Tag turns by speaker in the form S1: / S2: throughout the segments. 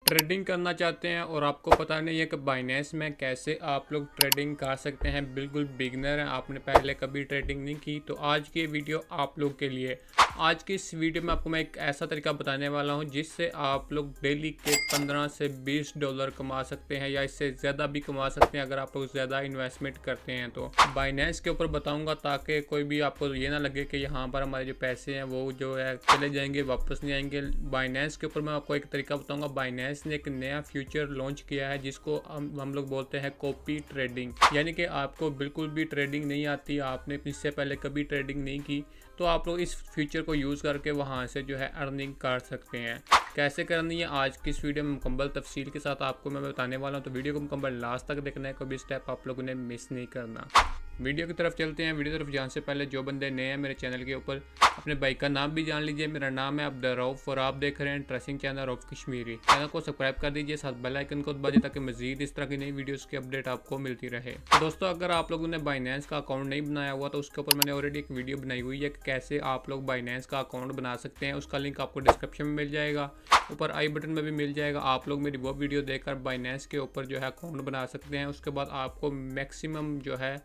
S1: Trading करना चाहते हैं और आपको पता नहीं है कि बाइनेंस में कैसे आप लोग ट्रेडिंग कर सकते हैं, बिल्कुल बिगनर हैं, आपने पहले कभी ट्रेडिंग नहीं की, तो आज की वीडियो आप लोग के लिए। आज की इस वीडियो में आपको मैं एक ऐसा तरीका बताने वाला हूं जिससे आप लोग डेली के 15 से 20 डॉलर कमा सकते हैं या इससे ज़्यादा भी कमा सकते हैं अगर आप लोग ज़्यादा इन्वेस्टमेंट करते हैं तो। बाइनेंस के ऊपर बताऊँगा ताकि कोई भी आपको ये ना लगे कि यहाँ पर हमारे जो पैसे हैं वो जो है चले जाएंगे, वापस नहीं आएंगे। बाइनेंस के ऊपर मैं आपको एक तरीका बताऊँगा। बाइनेंस ने एक नया फ्यूचर लॉन्च किया है जिसको हम लोग बोलते हैं कॉपी ट्रेडिंग, यानी कि आपको बिल्कुल भी ट्रेडिंग नहीं आती, आपने इससे पहले कभी ट्रेडिंग नहीं की, तो आप लोग इस फीचर को यूज़ करके वहाँ से जो है अर्निंग कर सकते हैं। कैसे करनी है आज की इस वीडियो में मुकम्मल तफसील के साथ आपको मैं बताने वाला हूँ, तो वीडियो को मुकम्मल लास्ट तक देखना है, कोई भी स्टेप आप लोगों ने मिस नहीं करना। वीडियो की तरफ चलते हैं। वीडियो की तरफ जाने से पहले जो बंदे नए हैं मेरे चैनल के ऊपर, अपने भाई का नाम भी जान लीजिए। मेरा नाम है अब्दुर्रऊफ और आप देख रहे हैं tracing channel Rauf Kashmiri. Channel को सब्सक्राइब कर दीजिए, साथ बेल आइकन को दबा दीजिए ताकि मजीद इस तरह की नई वीडियोस की अपडेट आपको मिलती रहे। तो दोस्तों, अगर आप लोगों ने बाइनेंस का अकाउंट नहीं बनाया हुआ तो उसके ऊपर मैंने ऑलरेडी एक वीडियो बनाई हुई है कि कैसे आप लोग बाइनेंस का अकाउंट बना सकते हैं। उसका लिंक आपको डिस्क्रिप्शन में मिल जाएगा, ऊपर आई बटन में भी मिल जाएगा। आप लोग मेरी वो वीडियो देखकर बाइनेंस के ऊपर जो है अकाउंट बना सकते हैं। उसके बाद आपको मैक्सिमम जो है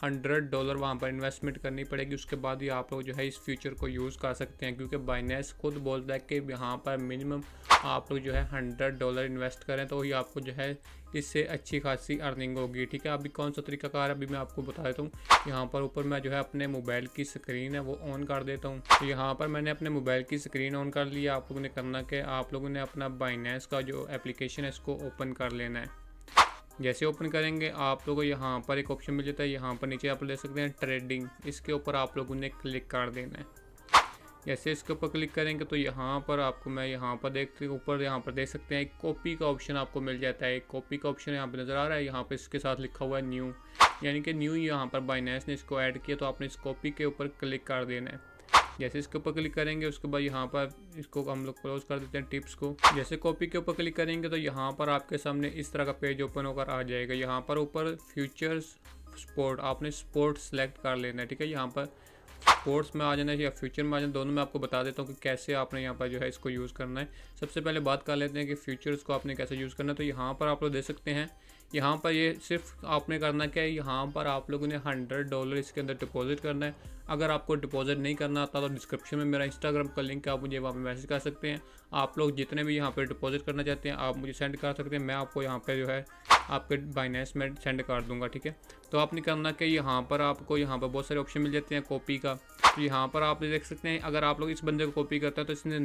S1: $100 वहाँ पर इन्वेस्टमेंट करनी पड़ेगी। उसके बाद ही आप लोग जो है इस फ्यूचर को यूज़ कर सकते हैं, क्योंकि बाइनेंस खुद बोलता है कि यहाँ पर मिनिमम आप लोग जो है $100 इन्वेस्ट करें तो ही आपको जो है इससे अच्छी खासी अर्निंग होगी। ठीक है, अभी कौन सा तरीकाकार अभी मैं आपको बता देता हूँ। यहाँ पर ऊपर मैं जो है अपने मोबाइल की स्क्रीन है वो ऑन कर देता हूँ। तो यहाँ पर मैंने अपने मोबाइल की स्क्रीन ऑन कर लिया। आप लोगों ने करना कि आप लोगों ने अपना बाइनेंस का जो एप्लीकेशन है इसको ओपन कर लेना है। जैसे ओपन करेंगे आप लोगों को यहाँ पर एक ऑप्शन मिल जाता है, यहाँ पर नीचे आप ले सकते हैं ट्रेडिंग, इसके ऊपर आप लोगों ने क्लिक कर देना है। जैसे इसके ऊपर क्लिक करेंगे तो यहाँ पर आपको मैं यहाँ पर ऊपर यहाँ पर देख सकते हैं एक कॉपी का ऑप्शन आपको मिल जाता है। एक कॉपी का ऑप्शन यहाँ पर नज़र आ रहा है, यहाँ पर इसके साथ लिखा हुआ है न्यू, यानी कि न्यू यहाँ पर बाइनेंस ने इसको ऐड किया, तो आपने इस कॉपी के ऊपर क्लिक कर देना है। जैसे इसके ऊपर क्लिक करेंगे उसके बाद यहाँ पर इसको हम लोग क्लोज कर देते हैं टिप्स को। जैसे कॉपी के ऊपर क्लिक करेंगे तो यहाँ पर आपके सामने इस तरह का पेज ओपन होकर आ जाएगा। यहाँ पर ऊपर फ्यूचर्स स्पोर्ट, आपने स्पोर्ट सेलेक्ट कर लेना है। ठीक है, यहाँ पर स्पोर्ट्स में आ जाना है या फ्यूचर में आ जाना, दोनों में आपको बता देता हूँ कि कैसे आपने यहाँ पर जो है इसको यूज़ करना है। सबसे पहले बात कर लेते हैं कि फ्यूचर्स को आपने कैसे यूज़ करना है। तो यहाँ पर आप लोग देख सकते हैं, यहाँ पर ये सिर्फ आपने करना क्या है, यहाँ पर आप लोगों ने $100 इसके अंदर डिपॉजिट करना है। अगर आपको डिपॉजिट नहीं करना आता तो डिस्क्रिप्शन में मेरा इंस्टाग्राम का लिंक है, आप मुझे वहाँ पर मैसेज कर सकते हैं। आप लोग जितने भी यहाँ पर डिपॉजिट करना चाहते हैं आप मुझे सेंड कर सकते हैं, मैं आपको यहाँ पर जो है आपके बाइनेंस में सेंड कर दूँगा। ठीक है, तो आपने करना कि यहाँ पर आपको यहाँ पर बहुत सारे ऑप्शन मिल जाते हैं कॉपी का। तो यहाँ पर आप देख सकते हैं, अगर आप लोग इस बंदे को कॉपी करते हैं तो इसने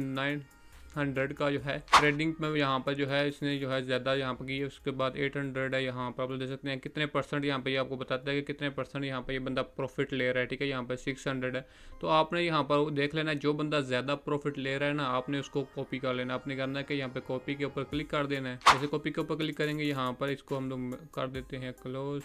S1: 900 का जो है ट्रेडिंग में यहाँ पर जो है इसने जो है ज़्यादा यहाँ पर की है। उसके बाद 800 है। यहाँ पर आप लोग देख सकते हैं कितने परसेंट यहाँ पे ये आपको बताता है कि कितने परसेंट यहाँ पे ये बंदा प्रॉफिट ले रहा है। ठीक है, यहाँ पर 600 है। तो आपने यहाँ पर देख लेना है जो बंदा ज़्यादा प्रॉफिट ले रहा है ना, आपने उसको कॉपी कर लेना। आपने करना है कि यहाँ पे कॉपी के ऊपर क्लिक कर देना है। जैसे कॉपी के ऊपर क्लिक करेंगे यहाँ पर इसको हम लोग कर देते हैं क्लोज।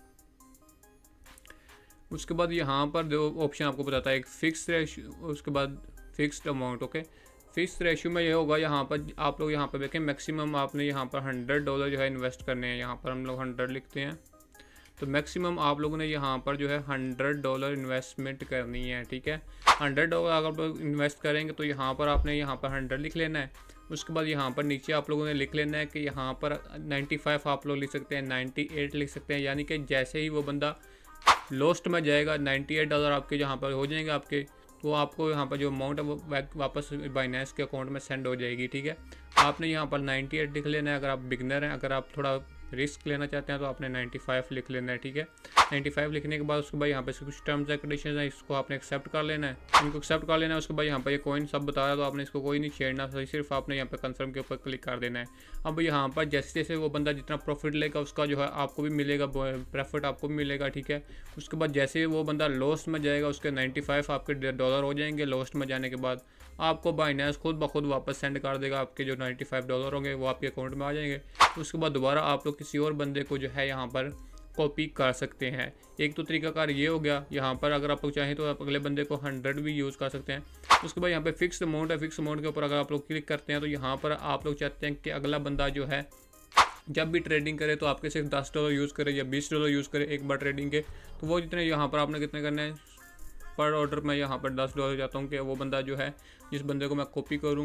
S1: उसके बाद यहाँ पर दो ऑप्शन आपको बताता है, एक फिक्स रेशियो, उसके बाद fixed amount. Okay, fix ratio में ये होगा, यहाँ पर आप लोग यहाँ पर देखें मैक्सिमम आपने यहाँ पर $100 जो है इन्वेस्ट करने हैं। यहाँ पर हम लोग 100 लिखते हैं, तो मैक्सिमम आप लोगों ने यहाँ पर जो है $100 इन्वेस्टमेंट करनी है। ठीक है, $100 अगर आप लोग इन्वेस्ट करेंगे तो यहाँ पर आपने यहाँ पर 100 लिख लेना है। उसके बाद यहाँ पर नीचे आप लोगों ने लिख लेना है कि यहाँ पर 95 आप लोग लिख सकते हैं, 98 लिख सकते हैं, यानी कि जैसे ही वो बंदा लॉस्ट में जाएगा $98 आपके जहाँ पर हो जाएंगे आपके, तो आपको यहाँ पर जो अमाउंट है वो वापस बाइनेंस के अकाउंट में सेंड हो जाएगी। ठीक है, आपने यहाँ पर 98 लिख लेना है अगर आप बिगनर हैं। अगर आप थोड़ा रिस्क लेना चाहते हैं तो आपने 95 लिख लेना है। ठीक है, 95 लिखने के बाद उसके बाद यहाँ पे कुछ टर्म्स एंड कंडीशंस हैं, इसको आपने एक्सेप्ट कर लेना है। इनको एक्सेप्ट कर लेना है। उसके बाद यहाँ पर ये कॉइन सब बता रहा है तो आपने इसको कोई नहीं छेड़ना, सिर्फ आपने यहाँ पर कंफर्म के ऊपर क्लिक कर देना है। अब यहाँ पर जैसे जैसे वो बंदा जितना प्रॉफिट लेगा उसका जो है आपको भी मिलेगा, प्रॉफिट आपको भी मिलेगा। ठीक है, उसके बाद जैसे वो बंदा लॉस्ट में जाएगा उसके 95 आपके डॉलर हो जाएंगे। लॉस्ट में जाने के बाद आपको बाइनेंस खुद ब खुद वापस सेंड कर देगा, आपके जो $95 होंगे वो आपके अकाउंट में आ जाएंगे। उसके बाद दोबारा आप लोग किसी और बंदे को जो है यहाँ पर कॉपी कर सकते हैं। एक तो तरीकाकार ये हो गया। यहाँ पर अगर आप लोग चाहें तो आप अगले बंदे को 100 भी यूज़ कर सकते हैं। उसके बाद यहाँ पे फिक्स अमाउंट है, फिक्स अमाउंट के ऊपर अगर आप लोग क्लिक करते हैं तो यहाँ पर आप लोग चाहते हैं कि अगला बंदा जो है जब भी ट्रेडिंग करे तो आपके सिर्फ $10 यूज़ करे या $20 यूज़ करे एक बार ट्रेडिंग के, तो वो जितने यहाँ पर आपने कितने करने हैं पर ऑर्डर मैं यहाँ पर $10 चाहता हूँ कि वो बंदा जो है जिस बंदे को मैं कॉपी करूँगा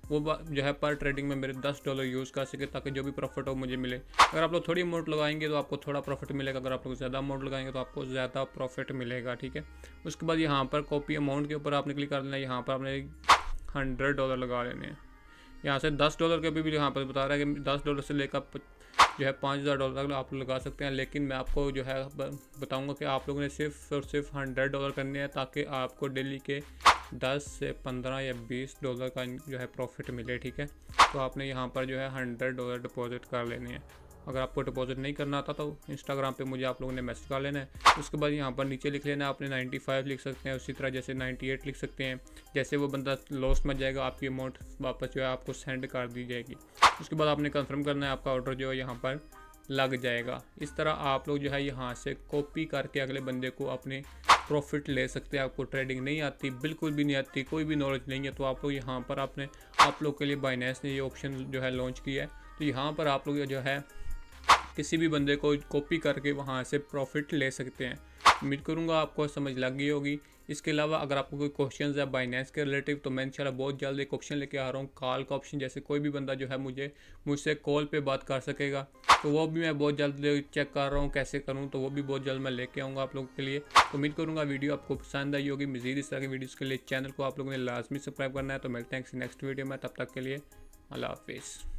S1: वो जो है पर ट्रेडिंग में मेरे $10 यूज़ कर सके, ताकि जो भी प्रॉफिट हो मुझे मिले। अगर आप लोग थोड़ी अमाउंट लगाएंगे तो आपको थोड़ा प्रॉफिट मिलेगा, अगर आप लोग ज़्यादा अमाउंट लगाएंगे तो आपको ज़्यादा प्रॉफिट मिलेगा, ठीक है। उसके बाद यहाँ पर कॉपी अमाउंट के ऊपर आपने क्लिक कर देना है। यहाँ पर आपने $100 लगा लेने हैं। यहाँ से $10 के भी यहाँ पर बता रहा है कि $10 से लेकर जो है $5000 तक आप लगा सकते हैं, लेकिन मैं आपको जो है बताऊंगा कि आप लोगों ने सिर्फ और सिर्फ $100 करने हैं, ताकि आपको डेली के 10 से 15 या $20 का जो है प्रॉफिट मिले, ठीक है। तो आपने यहाँ पर जो है $100 डिपॉजिट कर लेने हैं। अगर आपको डिपॉजिट नहीं करना आता तो इंस्टाग्राम पे मुझे आप लोगों ने मैसेज कर लेना है। उसके बाद यहाँ पर नीचे लिख लेना है, आपने 95 लिख सकते हैं, उसी तरह जैसे 98 लिख सकते हैं। जैसे वो बंदा लॉस में जाएगा आपकी अमाउंट वापस जो है आपको सेंड कर दी जाएगी। उसके बाद आपने कंफर्म करना है, आपका ऑर्डर जो है यहाँ पर लग जाएगा। इस तरह आप लोग जो है यहाँ से कॉपी करके अगले बंदे को अपने प्रॉफिट ले सकते हैं। आपको ट्रेडिंग नहीं आती, बिल्कुल भी नहीं आती, कोई भी नॉलेज नहीं है, तो आप लोग यहाँ पर आप लोग के लिए बाइनेंस ने ये ऑप्शन जो है लॉन्च किया है। तो यहाँ पर आप लोग जो है किसी भी बंदे को कॉपी करके वहाँ से प्रॉफिट ले सकते हैं। उम्मीद करूँगा आपको समझ लग गई होगी। इसके अलावा अगर आपको कोई क्वेश्चन है बाइनेंस के रिलेटिव, तो मैं इंशाल्लाह बहुत जल्द एक ऑप्शन लेके आ रहा हूँ, कॉल का ऑप्शन। जैसे कोई भी बंदा जो है मुझसे कॉल पे बात कर सकेगा, तो वो भी मैं बहुत जल्द चेक कर रहा हूँ कैसे करूँ, तो वो भी बहुत जल्द मैं लेके आऊँगा आप लोगों के लिए। तो उम्मीद करूँगा वीडियो आपको पसंद आई होगी। मज़ीद इस तरह की वीडियोज़ के लिए चैनल को आप लोगों ने लाजमी सब्सक्राइब करना है। तो मिलते हैं नेक्स्ट वीडियो में, तब तक के लिए अल्लाह हाफिज़।